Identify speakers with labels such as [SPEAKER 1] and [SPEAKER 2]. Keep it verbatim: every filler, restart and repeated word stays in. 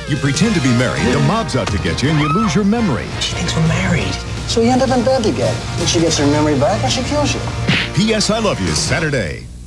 [SPEAKER 1] You pretend to be married, the mob's out to get you, and you lose your memory.
[SPEAKER 2] She thinks we're married. So you end up in bed together. Then she gets her memory back and she kills you.
[SPEAKER 1] P S I Love You, Saturday.